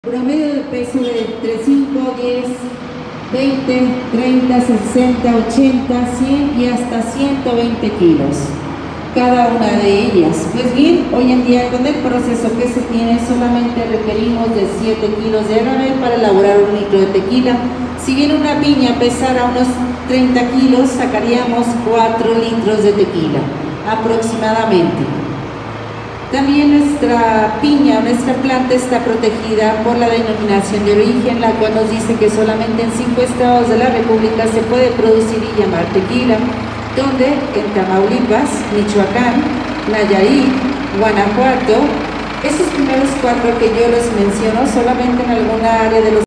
Promedio de peso de entre 5, 10, 20, 30, 60, 80, 100 y hasta 120 kilos, cada una de ellas. Pues bien, hoy en día con el proceso que se tiene solamente requerimos de 7 kilos de agave para elaborar 1 litro de tequila. Si bien una piña pesara unos 30 kilos, sacaríamos 4 litros de tequila aproximadamente. También nuestra piña, nuestra planta está protegida por la denominación de origen, la cual nos dice que solamente en 5 estados de la República se puede producir y llamar tequila, donde en Tamaulipas, Michoacán, Nayarit, Guanajuato, esos primeros 4 que yo les menciono solamente en alguna área de los